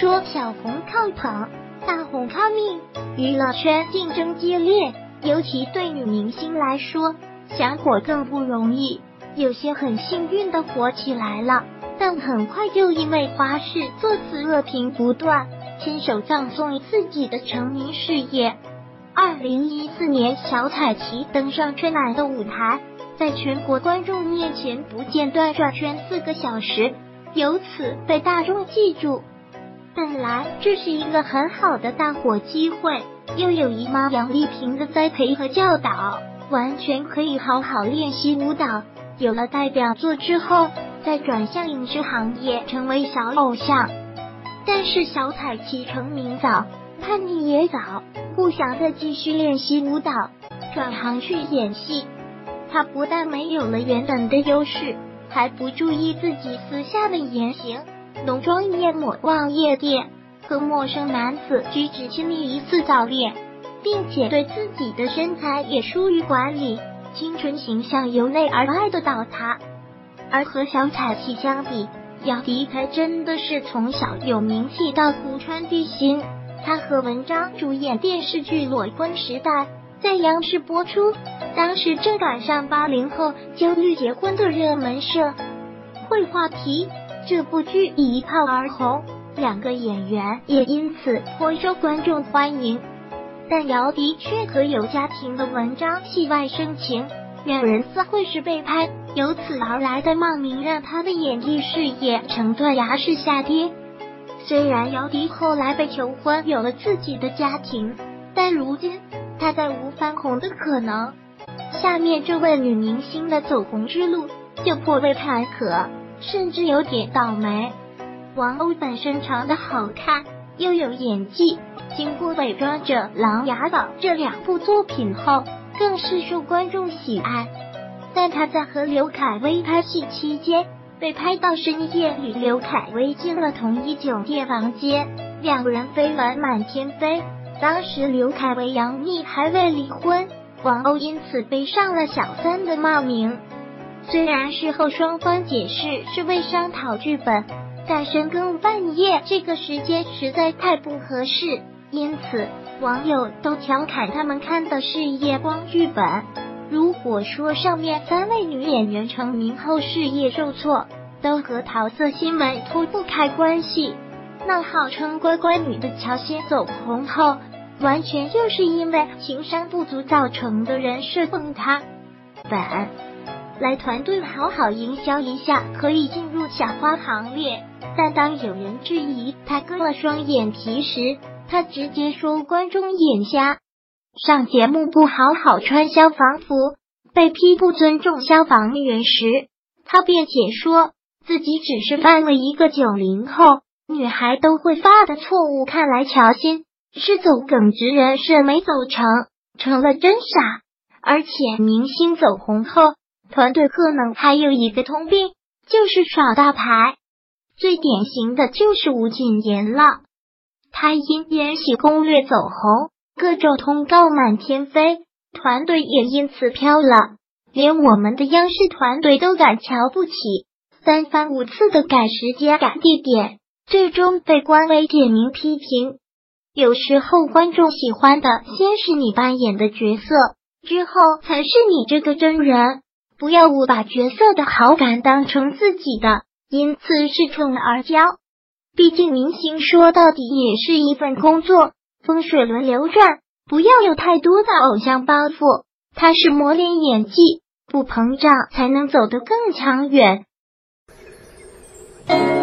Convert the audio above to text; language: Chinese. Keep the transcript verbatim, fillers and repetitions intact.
说小红靠捧，大红靠命，娱乐圈竞争激烈，尤其对女明星来说，想火更不容易。有些很幸运的火起来了，但很快就因为花式作词恶评不断，亲手葬送自己的成名事业。二零一四年，小彩旗登上春晚的舞台，在全国观众面前不间断转圈四个小时，由此被大众记住。本来这是一个很好的大火机会，又有姨妈杨丽萍的栽培和教导，完全可以好好练习舞蹈。有了代表作之后，再转向影视行业成为小偶像。但是小彩旗成名早，叛逆也早，不想再继续练习舞蹈，转行去演戏。他不但没有了原本的优势，还不注意自己私下的言行，浓妆艳抹逛夜店，和陌生男子举止亲密疑似早恋，并且对自己的身材也疏于管理，青春形象由内而外的倒塌。而和小彩旗相比，姚笛才真的是从小有名气到骨穿地心。他和文章主演电视剧《裸婚时代》，在央视播出，当时正赶上八零后焦虑结婚的热门社会话题，这部剧一炮而红，两个演员也因此颇受观众欢迎。但姚笛却和有家庭的文章戏外生情，两人似会是备胎，由此而来的骂名让他的演艺事业呈断崖式下跌。虽然姚笛后来被求婚，有了自己的家庭，但如今他再无翻红的可能。下面这位女明星的走红之路就颇为坎坷，甚至有点倒霉。王鸥本身长得好看，又有演技，经过《伪装者》《琅琊榜》这两部作品后，更是受观众喜爱。但她在和刘恺威拍戏期间，被拍到深夜与刘恺威进了同一酒店房间，两人绯闻满天飞。当时刘恺威杨幂还未离婚，王鸥因此背上了小三的骂名。虽然事后双方解释是为商讨剧本，但深更半夜这个时间实在太不合适，因此网友都调侃他们看的是夜光剧本。如果说上面三位女演员成名后事业受挫都和桃色新闻脱不开关系，那号称乖乖女的乔欣走红后，完全就是因为情商不足造成的人设崩塌。本来团队好好营销一下，可以进入小花行列，但当有人质疑他割了双眼皮时，他直接说观众眼瞎。上节目不好好穿消防服，被批不尊重消防员时，他辩解说自己只是犯了一个九零后女孩都会犯的错误。看来乔欣是走耿直人设没走成，成了真傻。而且明星走红后，团队可能还有一个通病，就是耍大牌。最典型的就是吴谨言了，他因《延禧攻略》走红，各种通告满天飞，团队也因此飘了，连我们的央视团队都敢瞧不起，三番五次的改时间改地点，最终被官微点名批评。有时候观众喜欢的先是你扮演的角色，之后才是你这个真人，不要误把角色的好感当成自己的，因此是宠而骄。毕竟明星说到底也是一份工作，风水轮流转，不要有太多的偶像包袱，它是磨练演技，不膨胀才能走得更长远。